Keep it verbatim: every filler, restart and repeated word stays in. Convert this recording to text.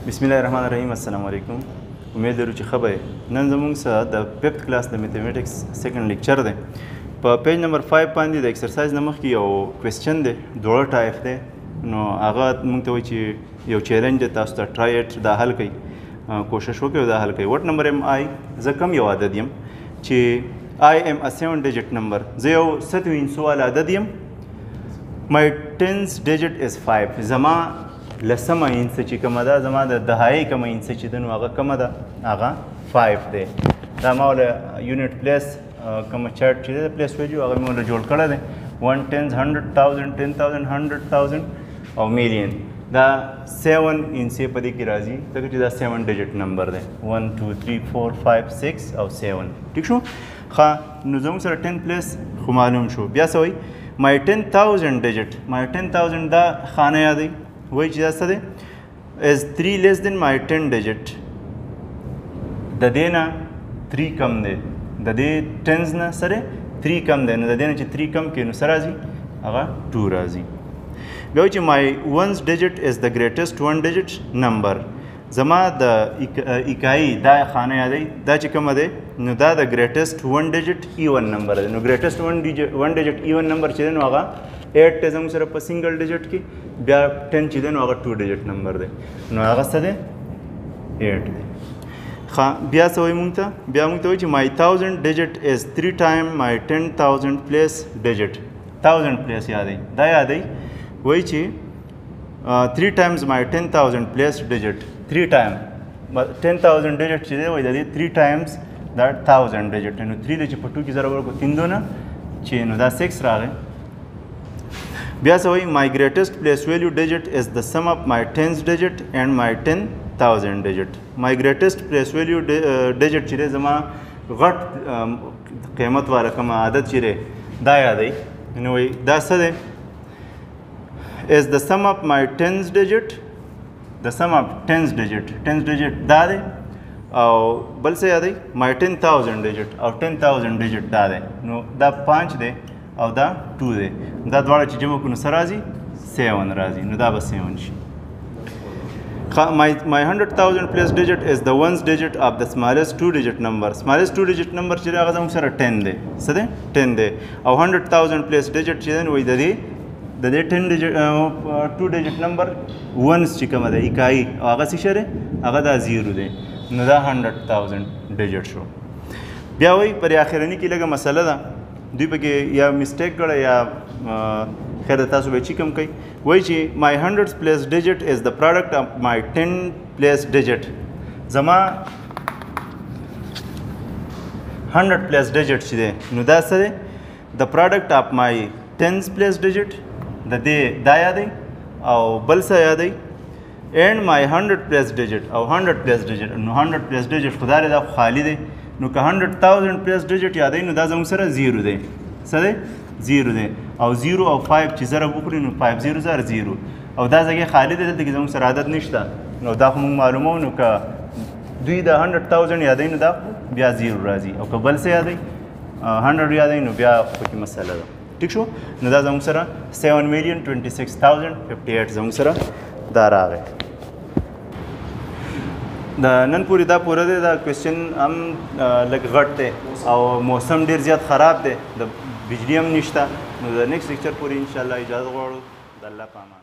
بسم الله الرحمن الرحیم. السلام علیکم. امید لرو چې ښه به یې. نن زموږ سره د ففت کلاس د میتھمیټکس سیکنډ لیکچر دی. په پیج نمبر فایو باندې د ایکسرسایز نه مخکې یو کوېسچن دی، دوړه ټایپ دی. نو هغه موږ ته وایي چې یو چیلنج دی، تاسو ته ټرای اټ دا حل کوئ، کوشش وکړئ دا حل کوئ. وټ نمبر ایم آی، زه کم یو عدد یم چې آی ایم ا سیون ډیجټ نمبر، زه یو ست وینسو والا عدد یم. مای ټینس ډیجټ از فایو، زما لسمه انس چې کومه ده، زما د دهایي کومه انس چې ده نو هغه کومه ده، هغه فایو دی. دا ما وله یونټ پلیس کومه چارټ چې دی پلیس ویلیو هغه مې وله جوړ کړی دی. ون ټینز هنډرډ تاوزنډ ټین تاوزنډ هنډرډ تاوزنډ او میلیون. دا سیون انسې په دې کې راځي ځکه چې دا سیون ډیجټ نمبر دی. ون ټو تھری فور فایو سکس او سیون. ټیک شو؟ ښه، نو زموږ سره ټین پلیس خو معلوم شو. بیا څه وایي؟ مای ټین تاوزنډ ډیجټ، مای ټین تاوزنډ دا خانه یادوي، وایي چې دا څه دی؟ از تھری لیس دین مای ټین ډیجټ، د دې نه تھری کم دی، د دې ټینز نه سره تھری کم دی، نو د دې نه چې تھری کم کړي نو څه راځي؟ هغه ټو راځي. بیا وایي چې مای ونس ډیجټ از د ګریټسټ ون ډیجټ نمبر، زما د اکایي دا خانه یادوي، دا چې کومه دی نو دا د ګریټسټ ون ډیجټ ایون نمبر دی. نو ګریټسټ ون ډیجټ ایون نمبر چې دی نو هغه ایټ دی زموږ سره په سنګل ډیجټ کې، بیا ټین چې دی نو هغه ټو ډیجټ نمبر دی، نو هغه څه دی؟ ایټ دی. ښه، بیا څه وایي مونږ ته؟ بیا مونږ ته وایي چې مای تاوزنډ ډیجټ از تھری ټایم مای ټین تاوزنډ پلیس ډیجټ. تاوزنډ پلیس یادوي، دا یادوي، وایي چې تھری ټایمز مای ټین تاوزنډ پلیس ډیجټ. تھری ټایم ټین تاوزنډ ډیجټ چې دی وایي د دې تھری ټایمز دا تاوزنډ ډیجټ، نو تھری دی چې په ټو کې ضرب ورکړو تین دو نه چې نو دا سکس راغی. بیا څه وایي؟ مای ګریټسټ پلیس ویلیو ډیجټ از د سم اف مای ټینز ډیجټ اینڈ مای ټین تاوزنډ ډیجټ. مای ګریټسټ پلیس ویلیو ډیجټ چې دی زما غټ قیمت والا کوم عدد چې دی دا یادوي، نو وایي دا څه دی؟ از د سم اف مای ټینز ډیجټ، د سم اف ټینز ډیجټ، ټینز ډیجټ دا دی، او بل څه یادوي؟ مای ټین تاوزنډ ډیجټ، او ټین تاوزنډ ډیجټ دا دی، نو دا پانچ دی او دا ټو دی. دا دواړه چې جمع کړو نو څه راځي؟ سیون راځي، نو دا به سیون شي. مای هنډرډ تاوزنډ پلیس ډیجټ از د ونس ډیجټ آف د سمالسټ ټو ډیجټ نمبر. سمالسټ ټو ډیجټ نمبر چې دی هغه زموږ سره ټین دی. څه دی؟ ټین دی. او هنډرډ تاوزنډ پلیس ډیجټ چې دی نو وایي د دې د دې ټین ډیجټ ټو ډیجټ نمبر ونس چې کومه ده اکایي، او هغه څه شی دی؟ هغه دا زیرو دی، نو دا هنډرډ تاوزنډ ډیجټ شو. بیا وایي پر اخرني کې لږه مسله ده، دوی پکې یا مسټیک کړی یا خیر د تاسو به چې کوم کوي. وایي چې مای هنډرډ پلیس ډیجټ از د پروډکټ اف مای ټین پلیس ډیجټ، زما هنډرډ پلیس ډیجټ چې دی نو دا څه دی؟ د پروډکټ اف مای ټینز پلیس ډیجټ، د دې دا یادوي، او بل څه یادوي؟ اینڈ مای هنډرډ پلیس ډیجټ، او هنډرډ پلیس ډیجټ، نو هنډرډ پلیس ډیجټ خو دا دی، دا خالي دی، نو که هنډرډ تاوزنډ پلیس ډیجټ یادوي نو دا زموږ سره زیرو دی. څه دی؟ زیرو دی. او زیرو او فایو چې ضرب وکړي نو فایو زیرو زر زیرو، او دا ځای خالي دی، دلته کې زموږ سره عدد نشته، نو دا خو موږ معلومو. نو که دوی د هنډرډ تاوزنډ یادوي نو دا بیا زیرو راځي، او که بل څه یادوي هنډرډ یادوي نو بیا پکې مسله ده. ټیک شو؟ نو دا زموږ سره سیون میلیون ټوینټي سکس تاوزنډ ففټي ایټ زموږ سره دا راغی. د نن پورې دا پوره دی. دا کوېسچن هم لږ غټ دی او موسم ډېر زیات خراب دی، د بجلی هم نشته. نو د نیکسټ لیکچر پورې انشاءالله اجازه غواړو. د الله په امان.